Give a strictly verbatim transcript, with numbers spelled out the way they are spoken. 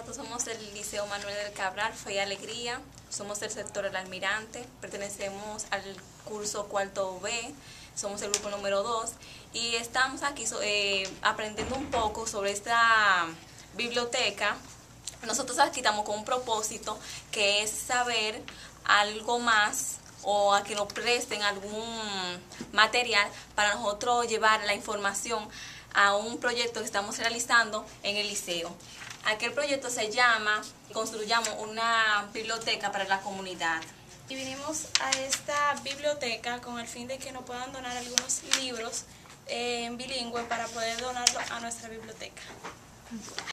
nosotros somos del Liceo Manuel del Cabral, Fe y Alegría, somos del sector El Almirante, pertenecemos al curso cuarto B, somos el grupo número dos y estamos aquí eh, aprendiendo un poco sobre esta biblioteca. Nosotros aquí estamos con un propósito que es saber algo más o a que nos presten algún material para nosotros llevar la información a un proyecto que estamos realizando en el liceo. Aquel proyecto se llama Construyamos una biblioteca para la comunidad. Y vinimos a esta biblioteca con el fin de que nos puedan donar algunos libros eh, en bilingüe para poder donarlos a nuestra biblioteca.